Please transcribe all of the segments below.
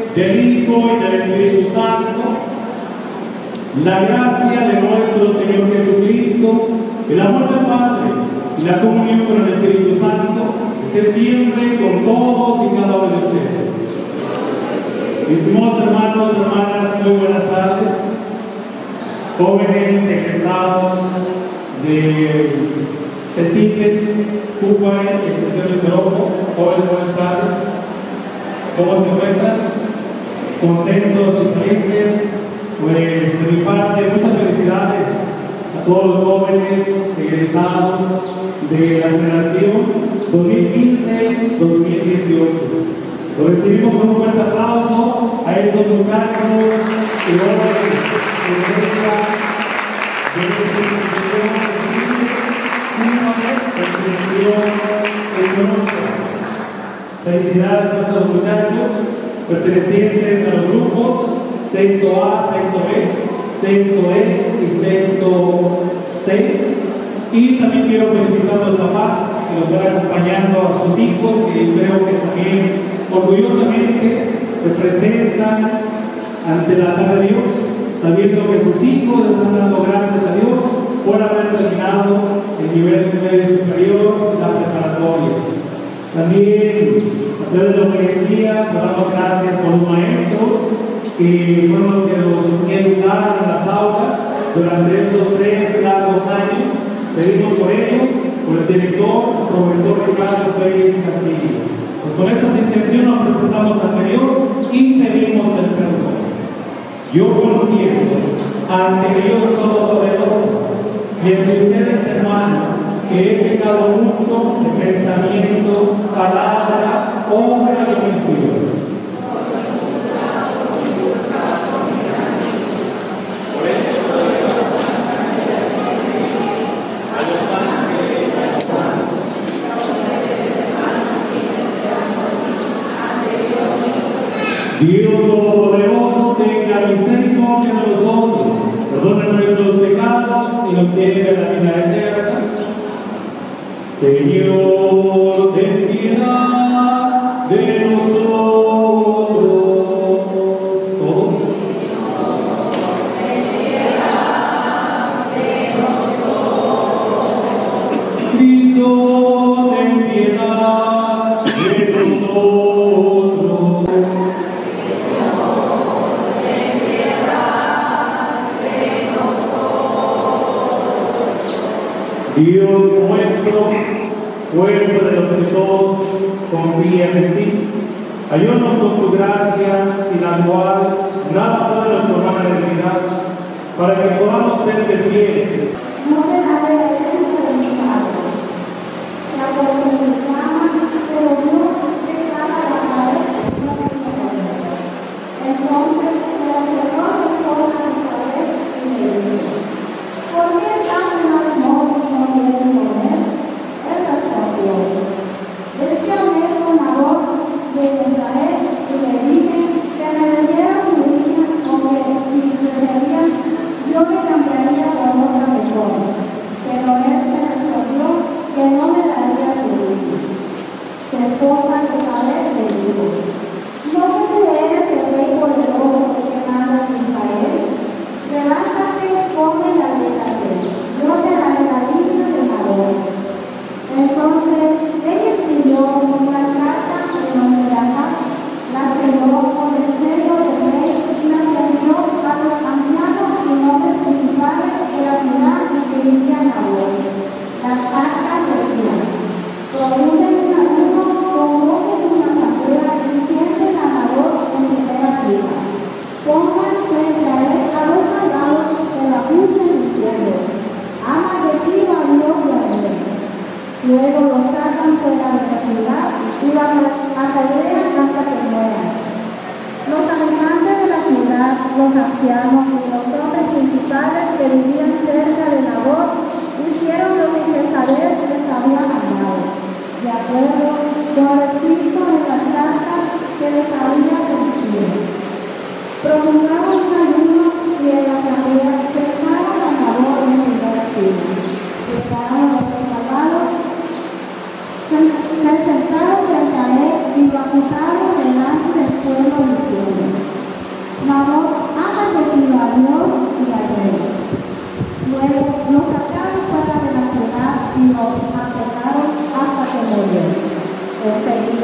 del Hijo y del Espíritu Santo. La gracia de nuestro Señor Jesucristo, el amor del Padre y la comunión con el Espíritu Santo esté siempre con todos y cada uno de ustedes. Mis hermanos, hermanas, muy buenas tardes. Jóvenes egresados de CECITE, Cuba y Extensión de Ceroco, jóvenes, buenas tardes. ¿Cómo se encuentran? Contentos y felices. Pues de mi parte, muchas felicidades a todos los jóvenes egresados de la generación 2015-2018. Lo recibimos con un fuerte aplauso a estos muchachos y jóvenes de nuestra felicidades a estos muchachos pertenecientes a los grupos sexto A, sexto B, sexto E y sexto C. Y también quiero felicitar a los papás que los van acompañando a sus hijos, que creo que también orgullosamente se presentan ante la cara de Dios, sabiendo que sus hijos están dando gracias a Dios por haber terminado el nivel medio superior, la preparatoria. También, a través de la Eucaristía, damos gracias por los maestros que fueron los que nos educaron en las aulas durante estos 3 largos años. Pedimos por ellos, por el director, el profesor Ricardo Pérez Castillo. Pues con estas intenciones nos presentamos ante Dios y pedimos el perdón. Yo confieso ante Dios Todopoderoso y ante ustedes, hermanos, que he pecado mucho de pensamiento, palabra, obra y omisión. Dios Todopoderoso, tenga misericordia de nosotros, perdone nuestros pecados y nos lleve a la vida eterna. Señor, ten piedad de nosotros. ¿Todos? Ten piedad de nosotros. Cristo, ten piedad de nosotros. Dios nuestro, fuerza de los que todos confían en ti, ayúdanos con tu gracia, sin la cual nada puede transformar la realidad, para que podamos ser de fieles. No te daré la herencia de mi Padre, la cual me reclama, pero no te caga la cabeza, no te caga. Entonces, el sacerdote toma la cabeza y me dice: ¿por qué tan amor? Es que hablé con Aarón de Israel y le dije que me vendieran su niña, o que si preferían, yo me cambiaría por otra mejor. Pero él me respondió que no me daría su niña. Su esposa Isabel le dijo: ¿no que tú eres el rey poderoso que manda en Israel? Levántate, come y alégrate. Yo te daré la niña de Aarón. Entonces, ella escribió una carta de novedad, la selló con el sello del rey y la envió a los ancianos y hombres principales de la ciudad que vivían a hoy. Las cartas decían: procure un ayuno, convoquen una asamblea y sienten a Aarón en primera fila. Pongan frente a él a los malvados que la acusen diciendo: ama de ti a Dios y a él. Luego los sacan fuera de la ciudad y la apedrean hasta que mueran. Los habitantes de la ciudad, los ancianos y los hombres principales que vivían cerca de Nabot hicieron lo que Jezabel les había mandado, de acuerdo con lo escrito en las cartas que les había remitido. Promulgaron un ayuno y en la asamblea cercaron a Nabot en primera fila. Llegaron los malvados, se sentaron frente a él y lo acusaron delante del pueblo diciendo: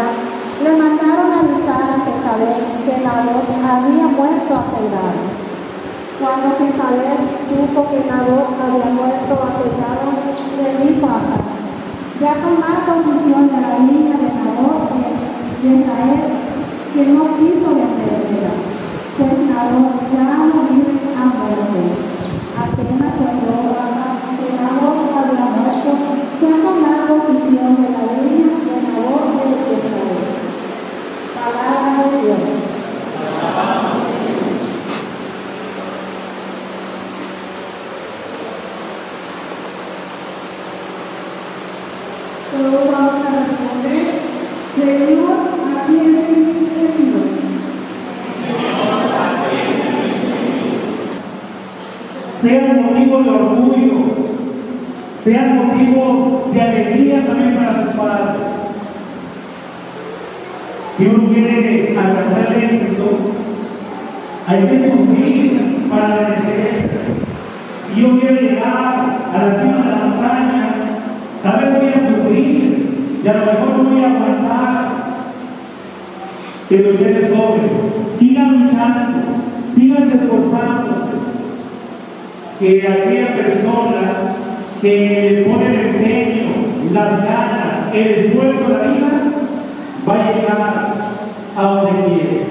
batalla, le mandaron a avisar a Jezabel que Nabot había muerto apedreado. Cuando Jezabel supo que Nabot había muerto apedreado, le dijo a Ahab: ya jamás condición de la niña de Nabot de Israel, que no quiso venderla, pues Nabot ya ha muerto. Apenas oyó Ahab que Nabot había muerto, ya jamás condición de la niña de Nabot de Israel. Palabra de Dios. Todos vamos a responder: Señor, ¿a quién he venido? Sea motivo de orgullo, sea motivo de alegría también para sus padres. Si uno quiere alcanzar el éxito, hay que sufrir para merecer. Si yo quiero llegar a la cima de la montaña, tal vez voy a sufrir y a lo mejor no voy a aguantar. Pero ustedes jóvenes, sigan luchando, sigan esforzándose. Que aquella persona que pone el empeño, las ganas, el esfuerzo de la vida, va a llegar a donde quiere.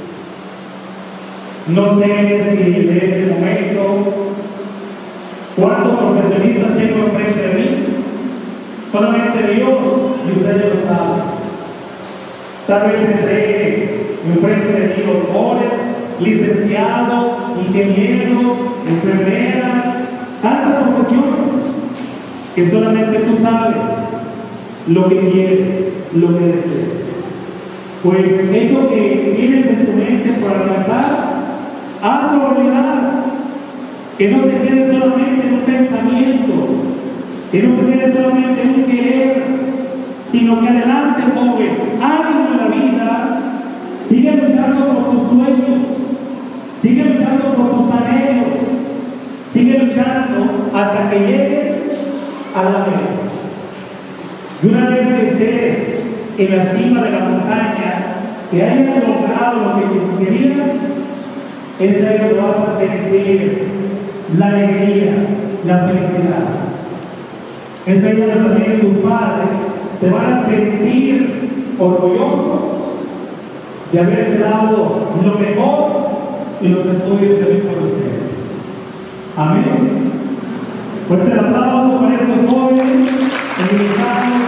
No sé si en este momento cuántos profesionistas tengo enfrente de mí. Solamente Dios y ustedes lo saben. Tal vez tendré enfrente de mí doctores, licenciados, ingenieros, enfermeras, tantas profesiones que solamente tú sabes lo que quieres, lo que deseas. Pues eso que tienes en tu mente para alcanzar, hazlo realidad. Que no se quede solamente en un pensamiento, que no se quede solamente en un querer, sino que adelante, joven, ánimo en la vida, sigue luchando por tus sueños, sigue luchando por tus anhelos, sigue luchando hasta que llegues a la meta. Y una vez que estés en la cima de la montaña, que hayas logrado lo que tú querías, es ahí que vas a sentir la alegría, la felicidad. Es ahí donde también tus padres se van a sentir orgullosos de haber dado lo mejor en los estudios de vida por ustedes. Amén. Fuerte el aplauso para estos jóvenes, invitados,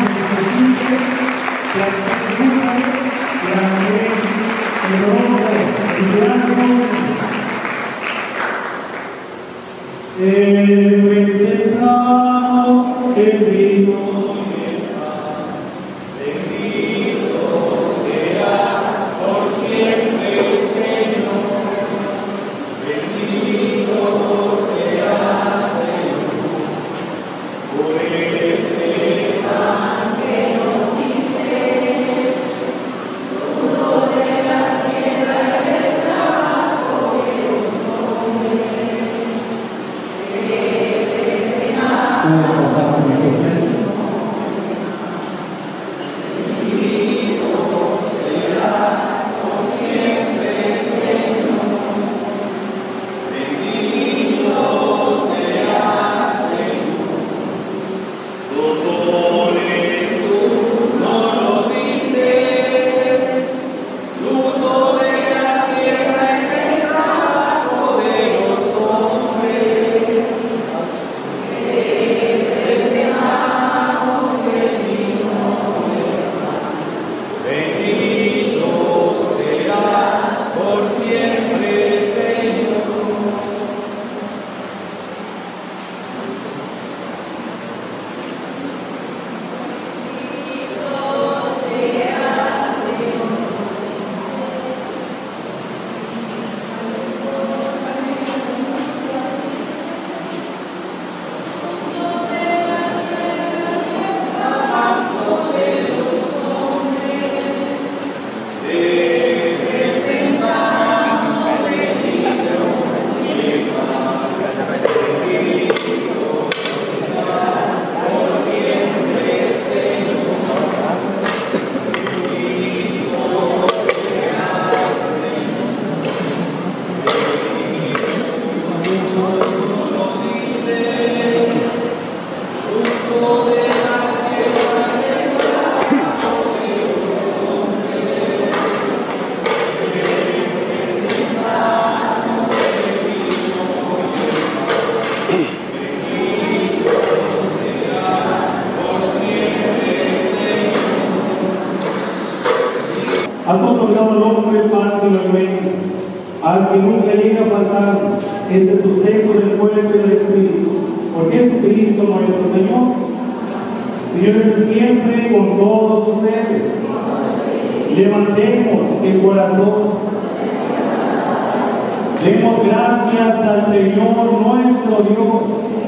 presentamos el vino. Has otorgado al hombre el pan y el alimento. Haz que nunca llegue a faltar este sustento del cuerpo y del espíritu. Por Jesucristo nuestro Señor. Señor, esté siempre con todos ustedes. Levantemos el corazón. Demos gracias al Señor nuestro Dios.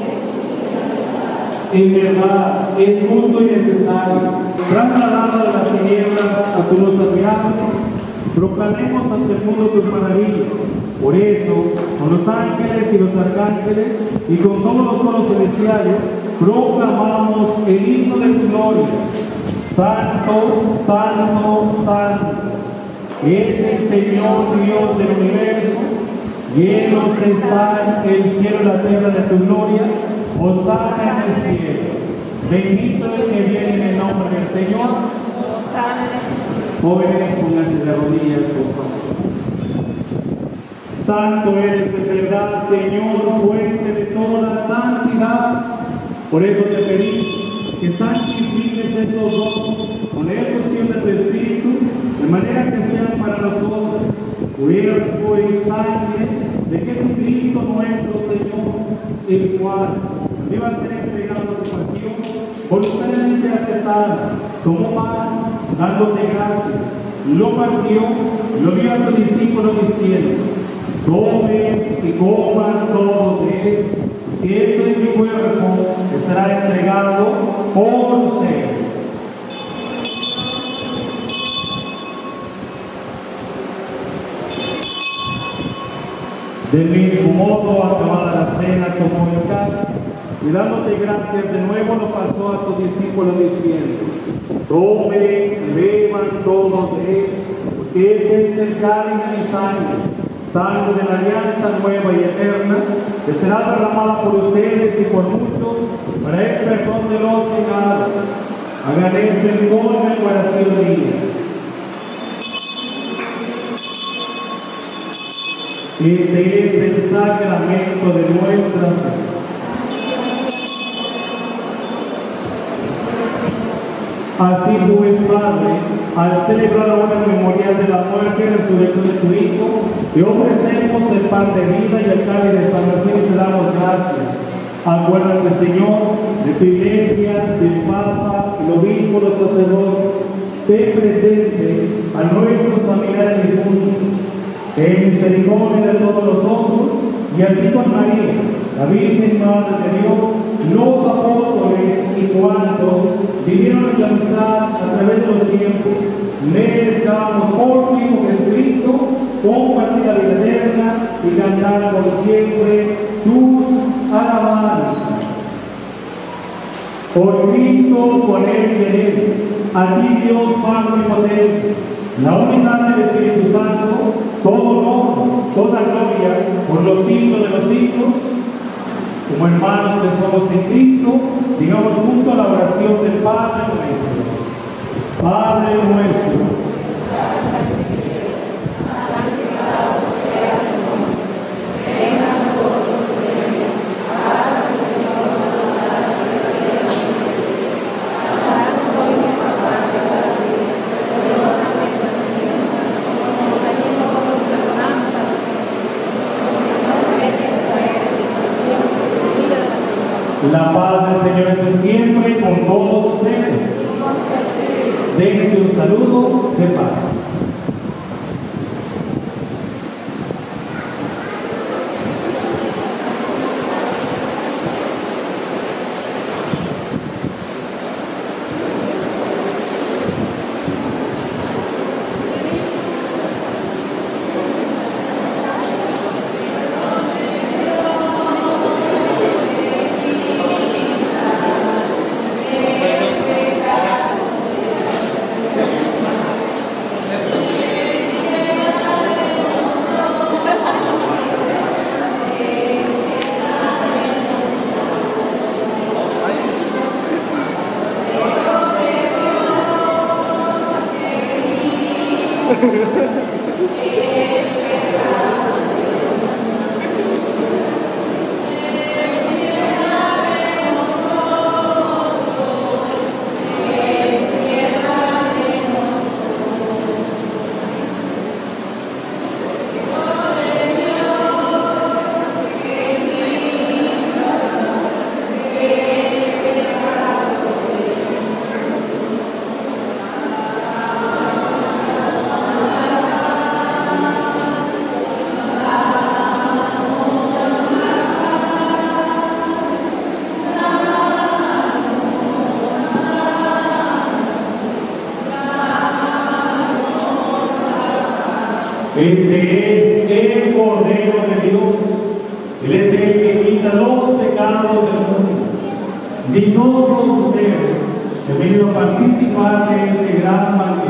En verdad, es justo y necesario. Trasladada de las tinieblas a tu luz admirable, proclamemos ante el mundo tus maravillas. Por eso, con los ángeles y los arcángeles y con todos los coros celestiales, proclamamos el himno de tu gloria. Santo, santo, santo, es el Señor Dios del universo. Llenos están el cielo y la tierra de tu gloria. Hosana en el cielo. Bendito el que viene en el nombre del Señor. Jóvenes, pónganse de rodillas, por favor. Santo eres en verdad, Señor, fuente de toda la santidad. Por eso te pedimos que santifiques estos dones con la efusión de tu Espíritu, de manera que sean para nosotros cuerpo y sangre de Jesucristo nuestro Señor, el cual iba a ser entregado a su pasión, voluntariamente aceptada, tomó pan, dándote gracias, lo partió, lo dio a sus discípulos diciendo: tomen y coman todos de él, que este es mi cuerpo que será entregado por ustedes. Del mismo modo, acabada la cena, tomó el cáliz y dándote gracias de nuevo lo pasó a sus discípulos diciendo: tomen, beban todos de él, porque ese es el cáliz de mi sangre, sangre de la alianza nueva y eterna, que será derramada por ustedes y por muchos para el perdón de los pecados. Hagan esto en conmemoración mía. Este es el sacramento de nuestra fe. Así pues, Padre, al celebrar ahora el memorial de la muerte y resurrección de tu Hijo, te ofrecemos el pan de vida y el cáliz de salvación y te damos gracias. Acuérdate, Señor, de tu iglesia, del Papa, el obispo, los sacerdotes. Ten presente a nuestros familiares difuntos. En misericordia de todos los otros, y así con María, la Virgen Madre de Dios, los apóstoles y cuantos vivieron en la amistad a través de los tiempos, merezcamos por su Hijo Jesucristo compartir la vida eterna y cantar por siempre tus alabanzas. Por Cristo, con Él y en Él, a ti Dios Padre Potente, la unidad del Espíritu Santo, todo honor, toda gloria, por los siglos de los siglos. Como hermanos que somos en Cristo, digamos junto a la oración del Padre nuestro. Padre nuestro. La paz del Señor esté siempre con todos ustedes. Dense un saludo de paz. Este es el Cordero de Dios. Él es el que quita los pecados del mundo. Dichosos ustedes que han venido a participar de este gran banquete